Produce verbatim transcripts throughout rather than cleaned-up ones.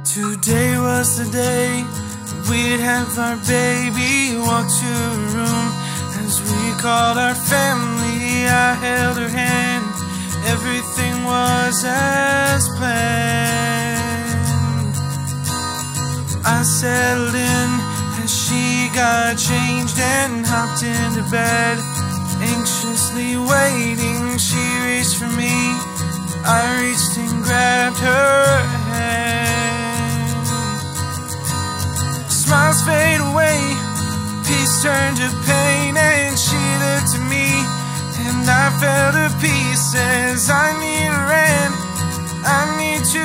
Today was the day we'd have our baby. Walk to her room as we called our family. I held her hand, everything was as planned. I settled in as she got changed and hopped into bed, anxiously waiting. She reached for me, I reached and grabbed her hand. Smiles fade away, peace turned to pain, and she looked at me and I felt her pieces. I need her and I need to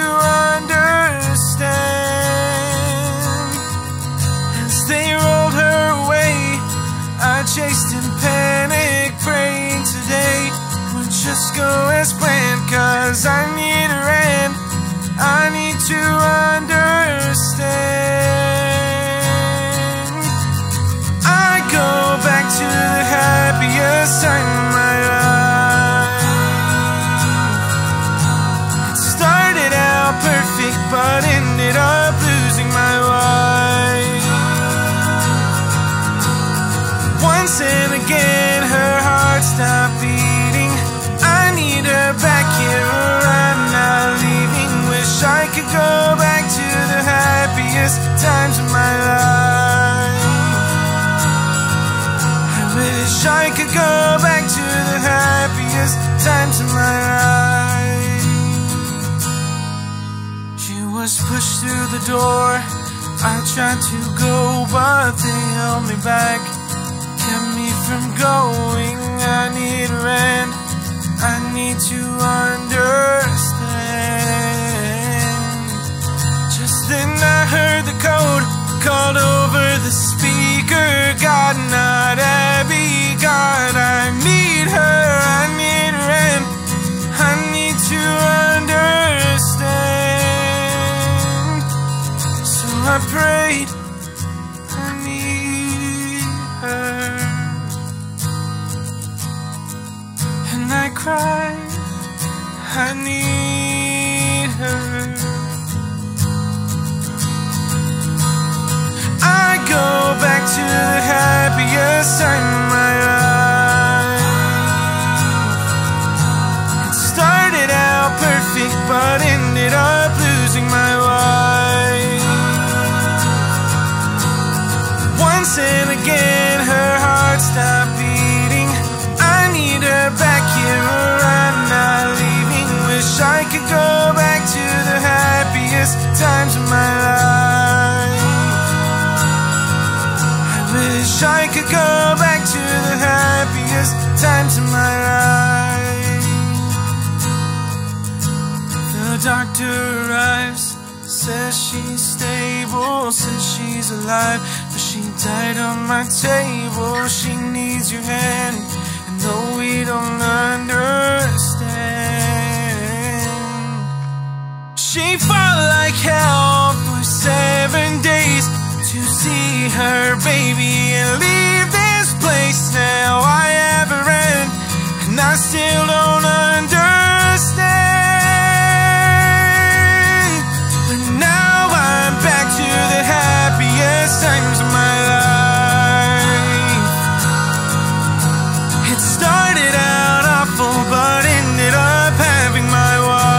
understand. As they rolled her away, I chased in panic, praying today would just go as planned. Cause I need her and I need to understand. I go back to the happiest time of my life. It started out perfect but ended up losing my wife. Once and again her heart stopped beating. I need her back here or I'm not leaving. Wish I could go back to the happiest times of my life. Wish I could go back to the happiest times of my life. She was pushed through the door, I tried to go but they held me back, kept me from going. I need her and I need to understand. Just then I heard the code called over the speaker. God, not Abby, God, I need her, I need her and I need to understand. So I prayed, I need her, and I cried, I need her. I go back to the happiest time of my life. It started out perfect but ended up losing my wife. Once and again her heart stopped beating. I need her back here or I'm not leaving. Wish I could go back to the happiest times of my life. Wish I could go back to the happiest times of my life. The doctor arrives, says she's stable, says she's alive, but she died on my table. She needs your hand, and though we don't understand, she fought like hell for seven days to see her baby and leave this place. Now I have her end and I still don't understand. But now I'm back to the happiest times of my life. It started out awful but ended up having my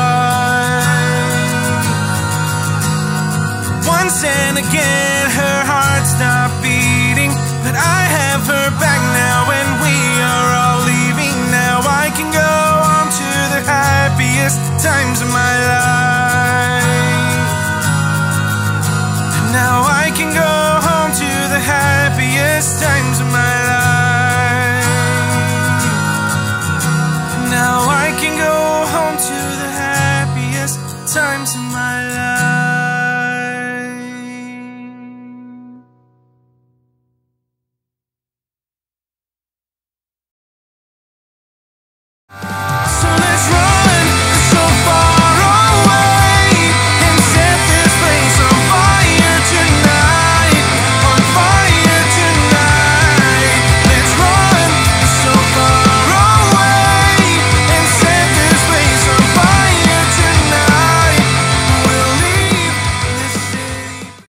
wife. Once and again her heart stopped beating, but I have her back now and we are all leaving. Now I can go on to the happiest times of my life. Now I can go home to the happiest times of my life. Now I can go home to the happiest times of my life.